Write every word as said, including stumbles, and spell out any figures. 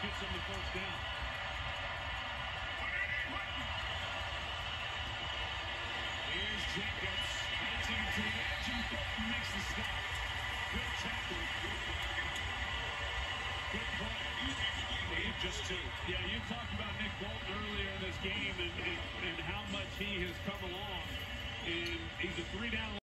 gets him the first down. Here's Jacobs. Bouncing to the edge, and Bolton makes the stop. Good tackle. Good play. Just two. Yeah, you talked about Nick Bolton.